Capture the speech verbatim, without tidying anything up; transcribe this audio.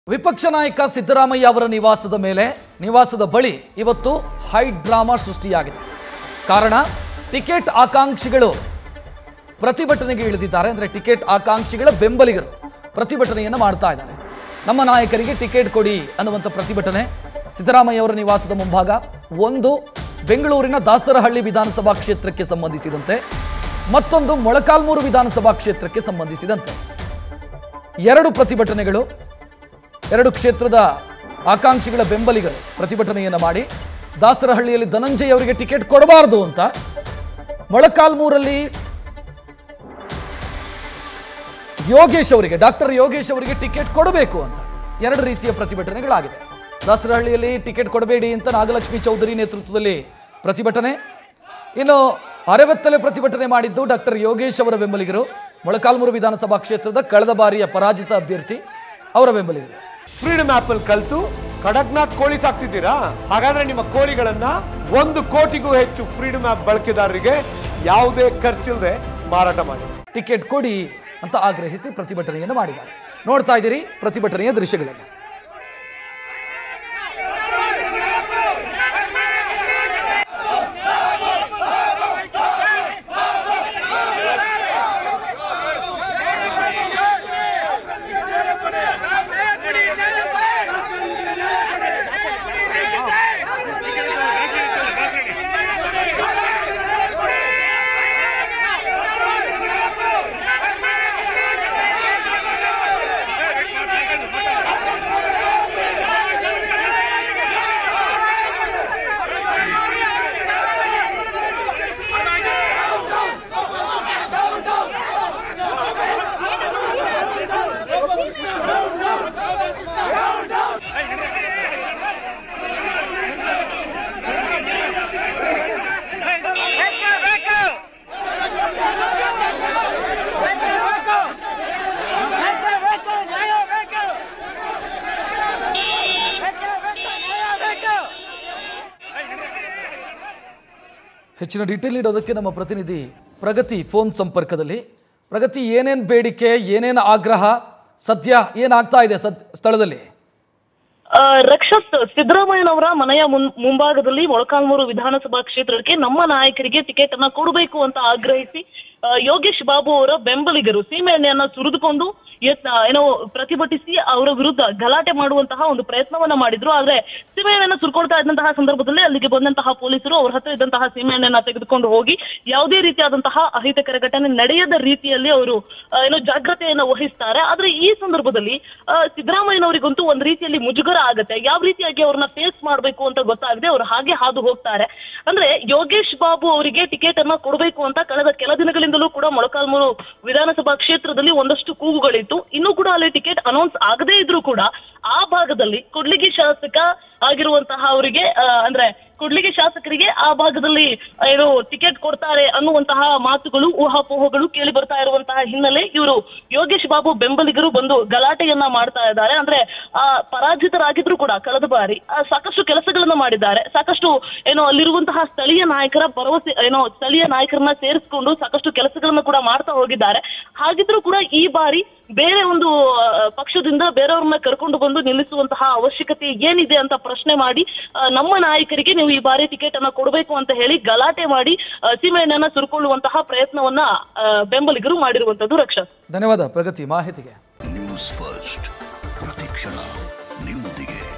ವಿಪಕ್ಷ ನಾಯಕ ಸಿದ್ದರಾಮಯ್ಯ ಅವರ ನಿವಾಸದ ಮೇಲೆ ನಿವಾಸದ ಬಳಿ ಇವತ್ತು ಹೈ ಡ್ರಾಮಾ ಸೃಷ್ಟಿಯಾಗಿದೆ. ಕಾರಣ ಟಿಕೆಟ್ ಆಕಾಂಕ್ಷಿಗಳು ಪ್ರತಿಭಟನೆಗೆ ಇಳಿದಿದ್ದಾರೆ. ಅಂದರೆ ಟಿಕೆಟ್ ಆಕಾಂಕ್ಷಿಗಳ ಬೆಂಬಲಿಗರು ಪ್ರತಿಭಟನೆಯನ್ನು ಮಾಡ್ತಾ ಇದ್ದಾರೆ. ನಮ್ಮ ನಾಯಕರಿಗೆ ಟಿಕೆಟ್ ಕೊಡಿ ಅನ್ನುವಂಥ ಪ್ರತಿಭಟನೆ ಸಿದ್ದರಾಮಯ್ಯ ಅವರ ನಿವಾಸದ ಮುಂಭಾಗ. ಒಂದು ಬೆಂಗಳೂರಿನ ದಾಸರಹಳ್ಳಿ ವಿಧಾನಸಭಾ ಕ್ಷೇತ್ರಕ್ಕೆ ಸಂಬಂಧಿಸಿದಂತೆ, ಮತ್ತೊಂದು ಮೊಳಕಾಲ್ಮೂರು ವಿಧಾನಸಭಾ ಕ್ಷೇತ್ರಕ್ಕೆ ಸಂಬಂಧಿಸಿದಂತೆ ಎರಡು ಪ್ರತಿಭಟನೆಗಳು. ಎರಡು ಕ್ಷೇತ್ರದ ಆಕಾಂಕ್ಷಿಗಳ ಬೆಂಬಲಿಗರು ಪ್ರತಿಭಟನೆಯನ್ನು ಮಾಡಿ ದಾಸರಹಳ್ಳಿಯಲ್ಲಿ ಧನಂಜಯ ಅವರಿಗೆ ಟಿಕೆಟ್ ಕೊಡಬಾರದು ಅಂತ, ಮೊಳಕಾಲ್ಮೂರಲ್ಲಿ ಯೋಗೇಶ್ ಅವರಿಗೆ ಡಾಕ್ಟರ್ ಯೋಗೇಶ್ ಅವರಿಗೆ ಟಿಕೆಟ್ ಕೊಡಬೇಕು ಅಂತ ಎರಡು ರೀತಿಯ ಪ್ರತಿಭಟನೆಗಳಾಗಿದೆ. ದಾಸರಹಳ್ಳಿಯಲ್ಲಿ ಟಿಕೆಟ್ ಕೊಡಬೇಡಿ ಅಂತ ನಾಗಲಕ್ಷ್ಮಿ ಚೌಧರಿ ನೇತೃತ್ವದಲ್ಲಿ ಪ್ರತಿಭಟನೆ. ಇನ್ನು ಅರೆವತ್ತಲೆ ಪ್ರತಿಭಟನೆ ಮಾಡಿದ್ದು ಡಾಕ್ಟರ್ ಯೋಗೇಶ್ ಅವರ ಬೆಂಬಲಿಗರು, ಮೊಳಕಾಲ್ಮೂರು ವಿಧಾನಸಭಾ ಕ್ಷೇತ್ರದ ಕಳೆದ ಬಾರಿಯ ಪರಾಜಿತ ಅಭ್ಯರ್ಥಿ ಅವರ ಬೆಂಬಲಿಗರು. ಫ್ರೀಡಮ್ ಆಪ್ ಅಲ್ಲಿ ಕಲ್ತು ಕಡಕ್ನಾಥ್ ಕೋಳಿ ಸಾಕ್ತಿದ್ದೀರಾ? ಹಾಗಾದ್ರೆ ನಿಮ್ಮ ಕೋಳಿಗಳನ್ನ ಒಂದು ಕೋಟಿಗೂ ಹೆಚ್ಚು ಫ್ರೀಡಮ್ ಆಪ್ ಬಳಕೆದಾರರಿಗೆ ಯಾವುದೇ ಖರ್ಚಿಲ್ಲದೆ ಮಾರಾಟ ಮಾಡಿ ಟಿಕೆಟ್ ಕೊಡಿ ಅಂತ ಆಗ್ರಹಿಸಿ ಪ್ರತಿಭಟನೆಯನ್ನು ಮಾಡಿದ್ದಾರೆ. ನೋಡ್ತಾ ಇದ್ದೀರಿ ಪ್ರತಿಭಟನೆಯ ದೃಶ್ಯಗಳನ್ನು. ಹೆಚ್ಚಿನ ಡೀಟೇಲ್ ನೀಡೋದಕ್ಕೆ ನಮ್ಮ ಪ್ರತಿನಿಧಿ ಪ್ರಗತಿ ಫೋನ್ ಸಂಪರ್ಕದಲ್ಲಿ. ಪ್ರಗತಿ, ಏನೇನು ಬೇಡಿಕೆ, ಏನೇನು ಆಗ್ರಹ, ಸದ್ಯ ಏನಾಗ್ತಾ ಇದೆ ಸದ್ ಸ್ಥಳದಲ್ಲಿ? ರಕ್ಷತ್, ಸಿದ್ದರಾಮಯ್ಯನವರ ಮನೆಯ ಮುಂಭಾಗದಲ್ಲಿ ಮೊಳಕಾಲ್ಮೂರು ವಿಧಾನಸಭಾ ಕ್ಷೇತ್ರಕ್ಕೆ ನಮ್ಮ ನಾಯಕರಿಗೆ ಟಿಕೆಟ್ ಅನ್ನ ಕೊಡಬೇಕು ಅಂತ ಆಗ್ರಹಿಸಿ ಯೋಗೇಶ್ ಬಾಬು ಅವರ ಬೆಂಬಲಿಗರು ಸೀಮೆಎಣ್ಣೆಯನ್ನ ಸುರಿದುಕೊಂಡು ಏನೋ ಪ್ರತಿಭಟಿಸಿ ಅವರ ವಿರುದ್ಧ ಗಲಾಟೆ ಮಾಡುವಂತಹ ಒಂದು ಪ್ರಯತ್ನವನ್ನ ಮಾಡಿದ್ರು. ಆದ್ರೆ ಸೀಮೆಎಣ್ಣೆಯನ್ನ ಸುರ್ಕೊಳ್ತಾ ಇದ್ದಂತಹ ಸಂದರ್ಭದಲ್ಲಿ ಅಲ್ಲಿಗೆ ಬಂದಂತಹ ಪೊಲೀಸರು ಅವ್ರ ಹತ್ರ ಇದ್ದಂತಹ ಸೀಮೆಎಣ್ಣೆಯನ್ನ ತೆಗೆದುಕೊಂಡು ಹೋಗಿ ಯಾವುದೇ ರೀತಿಯಾದಂತಹ ಅಹಿತಕರ ಘಟನೆ ನಡೆಯದ ರೀತಿಯಲ್ಲಿ ಅವರು ಏನೋ ಜಾಗ್ರತೆಯನ್ನ ವಹಿಸ್ತಾರೆ. ಆದ್ರೆ ಈ ಸಂದರ್ಭದಲ್ಲಿ ಸಿದ್ದರಾಮಯ್ಯನವರಿಗಂತೂ ಒಂದ್ ರೀತಿಯಲ್ಲಿ ಮುಜುಗರ ಆಗತ್ತೆ. ಯಾವ ರೀತಿಯಾಗಿ ಅವ್ರನ್ನ ಫೇಸ್ ಮಾಡ್ಬೇಕು ಅಂತ ಗೊತ್ತಾಗದೆ ಅವ್ರು ಹಾಗೆ ಹಾದು ಹೋಗ್ತಾರೆ. ಅಂದ್ರೆ ಯೋಗೇಶ್ ಬಾಬು ಅವರಿಗೆ ಟಿಕೆಟ್ ಅನ್ನ ಕೊಡಬೇಕು ಅಂತ ಕಳೆದ ಕೆಲ ದಿನಗಳಿಂದಲೂ ಕೂಡ ಮೊಳಕಾಲ್ಮೂರು ವಿಧಾನಸಭಾ ಕ್ಷೇತ್ರದಲ್ಲಿ ಒಂದಷ್ಟು ಕೂಗುಗಳಿತ್ತು. ಇನ್ನೂ ಕೂಡ ಅಲ್ಲಿ ಟಿಕೆಟ್ ಅನೌನ್ಸ್ ಆಗದೇ ಇದ್ರು ಕೂಡ ಆ ಭಾಗದಲ್ಲಿ ಕೂಡ್ಲಿಗಿ ಶಾಸಕ ಆಗಿರುವಂತಹ ಅವರಿಗೆ ಅಂದ್ರೆ ಕೂಡ್ಲಿಗಿ ಶಾಸಕರಿಗೆ ಆ ಭಾಗದಲ್ಲಿ ಏನು ಟಿಕೆಟ್ ಕೊಡ್ತಾರೆ ಅನ್ನುವಂತಹ ಮಾತುಗಳು, ಊಹಾಪೋಹಗಳು ಕೇಳಿ ಬರ್ತಾ ಇರುವಂತಹ ಹಿನ್ನೆಲೆ ಇವರು ಯೋಗೇಶ್ ಬಾಬು ಬೆಂಬಲಿಗರು ಬಂದು ಗಲಾಟೆಯನ್ನ ಮಾಡ್ತಾ ಇದ್ದಾರೆ. ಅಂದ್ರೆ ಆ ಪರಾಜಿತರಾಗಿದ್ರು ಕೂಡ ಕಳೆದ ಬಾರಿ ಸಾಕಷ್ಟು ಕೆಲಸಗಳನ್ನ ಮಾಡಿದ್ದಾರೆ. ಸಾಕಷ್ಟು ಏನೋ ಅಲ್ಲಿರುವಂತಹ ಸ್ಥಳೀಯ ನಾಯಕರ ಭರವಸೆ ಏನೋ ಸ್ಥಳೀಯ ನಾಯಕರನ್ನ ಸೇರಿಸಿಕೊಂಡು ಸಾಕಷ್ಟು ಕೆಲಸಗಳನ್ನ ಕೂಡ ಮಾಡ್ತಾ ಹೋಗಿದ್ದಾರೆ. ಹಾಗಿದ್ರು ಕೂಡ ಈ ಬಾರಿ ಬೇರೆ ಒಂದು ಪಕ್ಷದಿಂದ ಬೇರೆಯವ್ರನ್ನ ಕರ್ಕೊಂಡು ಬಂದು ನಿಲ್ಲಿಸುವಂತಹ ಅವಶ್ಯಕತೆ ಏನಿದೆ ಅಂತ ಪ್ರಶ್ನೆ ಮಾಡಿ ನಮ್ಮ ನಾಯಕರಿಗೆ ನೀವು ಈ ಬಾರಿ ಟಿಕೆಟ್ ಅನ್ನ ಕೊಡಬೇಕು ಅಂತ ಹೇಳಿ ಗಲಾಟೆ ಮಾಡಿ ಸೀಮೆಎಣ್ಣೆಯನ್ನ ಸುರ್ಕೊಳ್ಳುವಂತಹ ಪ್ರಯತ್ನವನ್ನ ಬೆಂಬಲಿಗರು ಮಾಡಿರುವಂತದ್ದು. ರಕ್ಷಾ, ಧನ್ಯವಾದ ಪ್ರಗತಿ ಮಾಹಿತಿಗೆ. ನ್ಯೂಸ್ ಫಸ್ಟ್ ಪ್ರತಿಕ್ಷಣ ನಿಮ್ಮೊಂದಿಗೆ.